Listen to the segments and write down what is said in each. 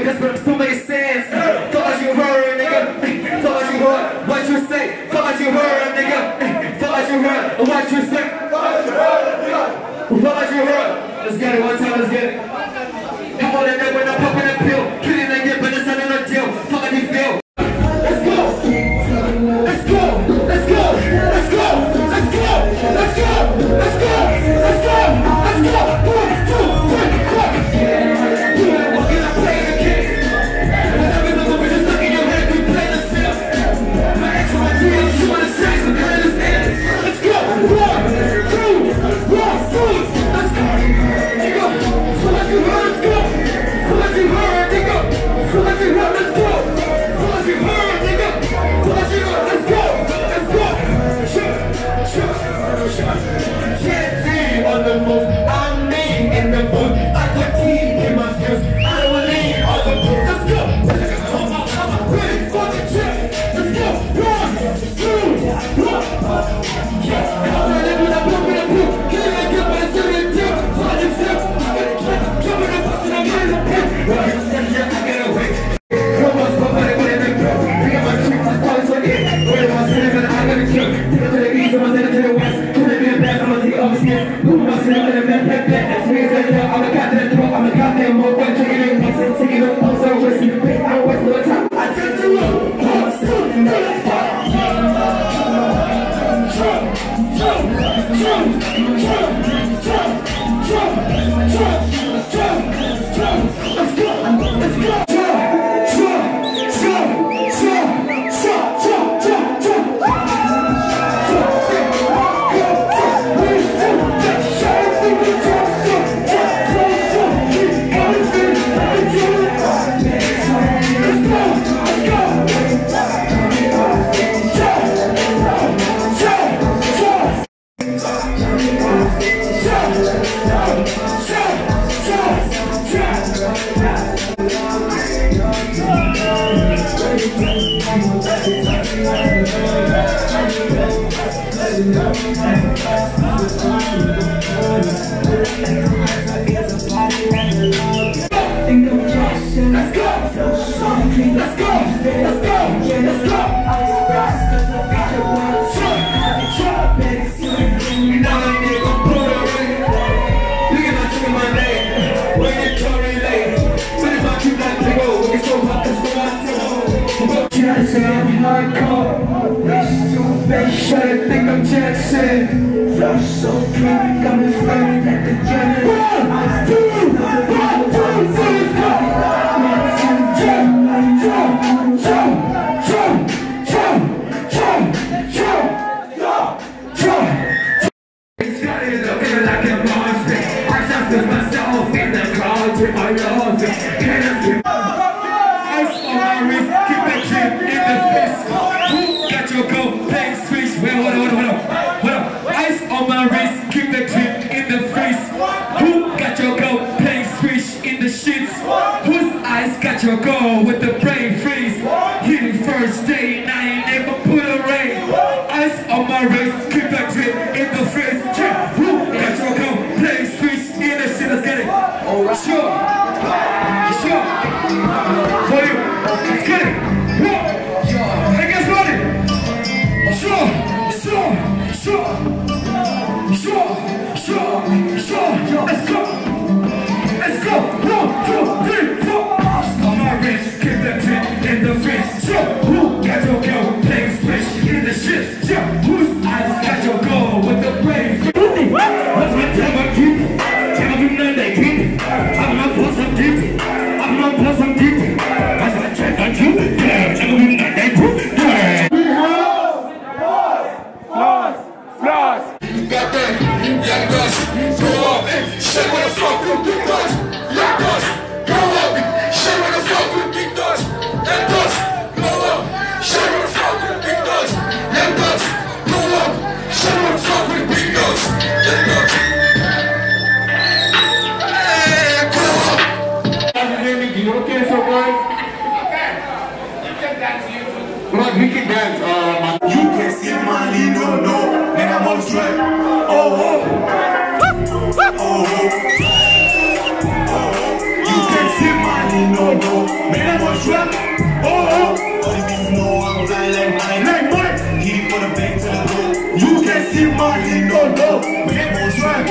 niggas, but I'm still making sense. Thought you heard, nigga. Thought you heard what you say. Thought you heard, nigga. Thought you heard what you say. Thought you heard. Let's get it one time, let's get it. Come on, nigga, when I'm popping a pill. Killing a nigga, but it's not in a deal. Fuck how you feel. Let's go. Let's go. Let's go. Let's go. Let's go. Let's go. Let's go. Let's go. Let's go. 1, 2, 3, 4. Yeah, walking up playing the game. Whenever the movie just stuck in your head, we play the film. My ex on my DMs, you wanna say some kind of ends. Let's go. 1, 2, 1, 2. Let's go. Nigga, so let you heard, let's go. So let you heard, nigga. So let you heard, let's go. So let you heard, nigga. So let you heard, let's go. Let's go. Can't see on the move. I'm me in the book. I got team in my fuse. I don't lean on the book. Let's go. I'm ready for the check. Let's go. 1, 2, 1. Yeah, I'm ready with a book with a book. Get it like up, but it's still in deal. Find yourself. I'm gonna keep jumping up, busting up, getting the pin. Well, you said yeah, I get away. Come on, somebody with a big bro. Pick up my trick, my thoughts on it. Where am I sitting, and I gotta kill. Take it to the east, I'm gonna take it to the west. I'm gonna take it upstairs. Move my city with a back. That's me, so yeah, I'm a goddamn throat. I'm a goddamn move. I'm taking it, taking it, I'm so risky. I don't waste no time. I take you up. I'm still in the Shut it, think I'm Jackson. Flow so clean, got me feeling like the Jenner. 1, 2, 1, 2, 3, Ice on my wrist, keep the drip in the face. Who got your go? Playing switch in the sheets. Whose eyes got your go with the brain freeze? Hitting first day, and I ain't never put a rain. Ice on my wrist, keep the drip in the face. Who got your go? Playing switch in the shit. Let's get it. Alright, sure. For you, let's get it. Hey, guys, ready? Sure. Let's go. 1, 2, 3, 4. On my wrist, keep the drip in the fridge. Who got your girl playing switch in the shit? Whose eyes got your girl with the brain? What's my time I keep? Tell me none they keep. I'm not for some deep. I'm not for some deep. That's what I check on you. Tell me none they keep. Got that, young us, go up, shit what the fuck you think us, young us, go up, shit what the fuck you think us, young us, go up, shit what the fuck you think us, young us, go up, shit what the fuck you think us, young us. Hey, go up. You okay, so guys? Okay. You can dance. Bro, we can dance. You can see my lead, no. And I'm on track. Oh. Man, I'm on track. All these people know I'm lying like Mike. Hit it for the back to the hood. You can't see my lean, no. Man, I'm on track.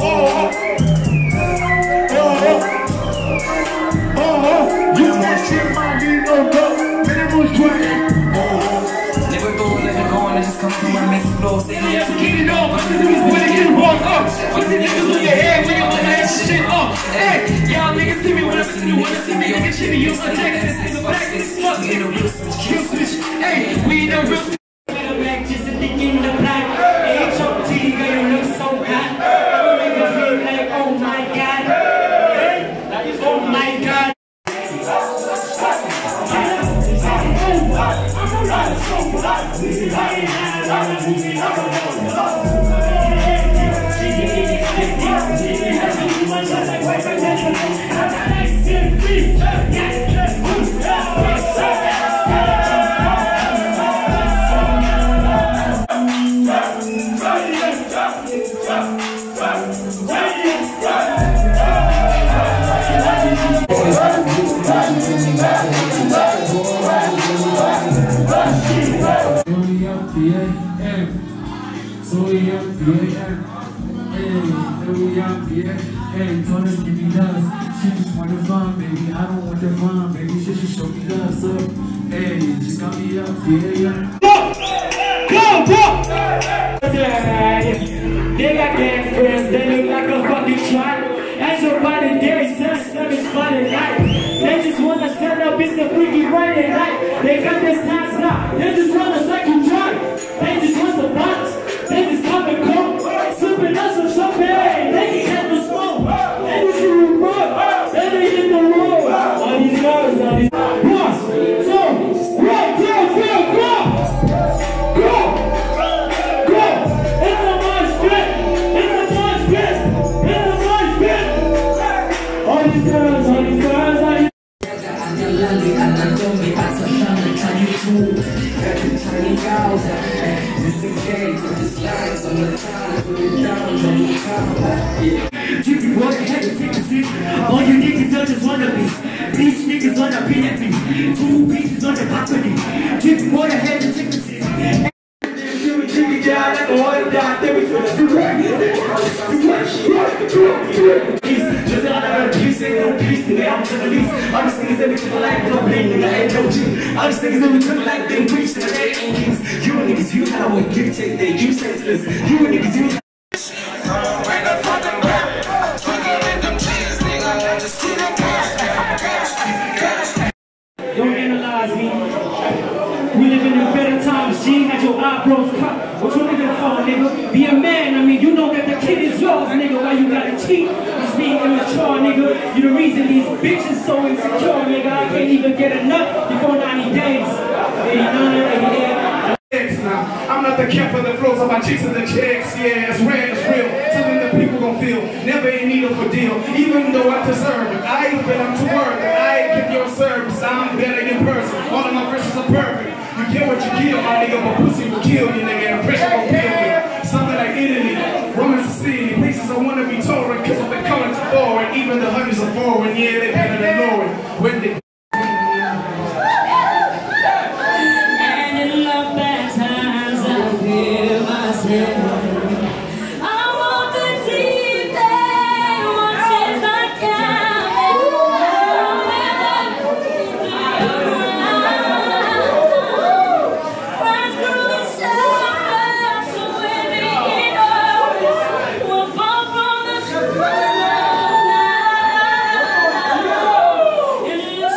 You can't see my lean, no. Man, I'm on track. Never thought let it go and I just come through my mental flow. Say you have to get it off, but this niggas wanna get wrong up. Put the niggas on your head when you wanna have shit up. Hey, y'all niggas see me when I see you wanna see me. Nigga chitty, you my neck, this is black, this is fuck. In a real switch. Hey, we in a real switch. Just a dick in the black. H.O.T. girl, you look so hot. Niggas feel like, oh my god. Hey, oh my god. Hey, told her give me love. She just want the fun, baby. I don't want the fun, baby. She should show me love, so hey, just got me up, yeah. Go! They got girlfriends, they look like a fucking trap. As your body there, seven spotted night. They just wanna set up, it's a freaky Friday night. They got this time stop, they just wanna cycle drive. They just want some box, they just come and go. Sipping on some champagne, they can have the smoke. They just do the road, they hit the road. All these girls, all these 1, 2, right, go! It's a mosh pit! All these girls, all these all you niggas don't just wanna be. These niggas wanna be at me. 2 pieces on the balcony. Give me more ahead and take the seat. Just another piece, ain't no peace. Nigga, I'm to the least. All these niggas that be took like no blame, nigga, ain't no G. All these niggas that be took like they preach, nigga, they ain't kings. You niggas, you how what you take, they you senseless. You niggas, you. Don't analyze me. We living in better times, G. Had your eyebrows cut. What you living for, nigga? Be a man, I mean, you know that the kid is yours, nigga. Why you gotta cheat? It's being immature, nigga. You the reason these bitches so insecure, nigga. I can't even get enough before 90 days. I'm not the cat for the flows of my chicks and the checks. Yeah, it's rare, it's real. Something that people gon' feel. Never in need of a deal, even though I deserve it. I ain't been up to work, I give your service. I'm better in person. All of my verses are perfect. You get what you kill, my nigga, but pussy will kill you, nigga. And pressure gon' kill me. Something like Italy, Roman Sicily, places I wanna be touring, cause of the colors are forward. Even the hundreds are forward, yeah, they better than Lord. When they It looks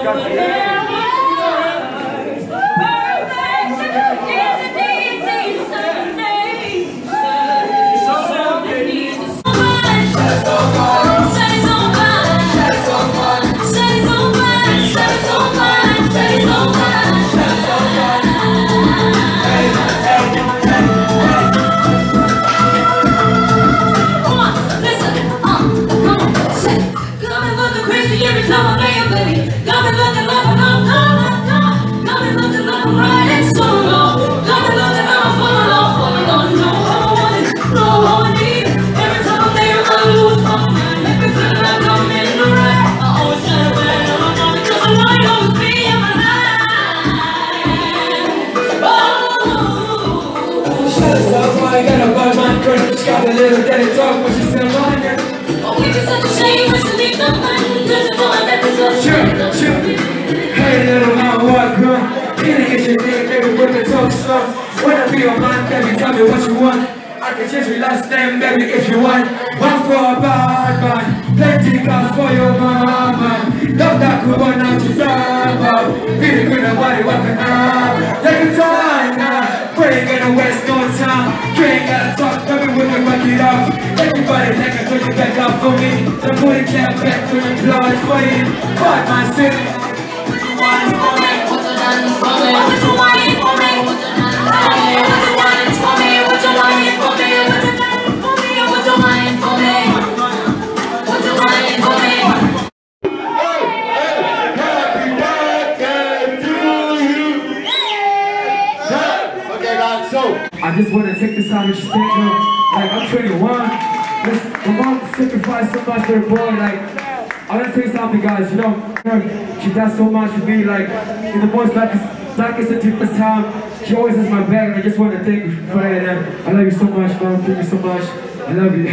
Got a little daddy talk, but she's still on ya. Oh, we just such a shame when she leaves the money. Cause you know I never saw Sure. Hey, little man, what, girl? Can I get your name, baby, with the talk slow? Wanna be your man, baby, tell me what you want. I can change your last name, baby, if you want. One for a bad man, plenty cars for your mama. Love that cool one out to top. Feeling good about it, walking up. Take your time now, we ain't gonna waste no time. You ain't gotta talk, baby, we can back it up. Everybody like I told you back up for me. The booty clap back to the blood for you. Fuck my city. What you want for me? What you want for me? What you want for me? What you want for me? What you want for me? What you want for me? What you want for me? What you want for me? Happy birthday to you. Okay, guys, so I just want to take this time to just thank her. Like, I'm 21. My mom sacrificed so much for the boy. Like, I want to tell you something, guys. You know, she does so much for me. Like, in the most darkest and deepest time, she always has my back. And I just want to thank you for that. And I love you so much, mom. Thank you so much. I love you.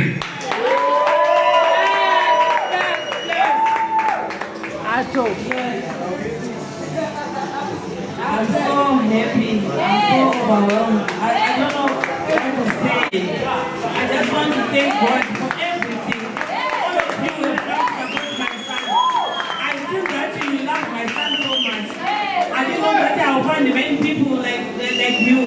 I'm so happy. I'm so overwhelmed. I don't know what to say. I just want to thank God for everything. All of you have loved my son. I feel that you love my son so much. I didn't know that I'll find many people like you.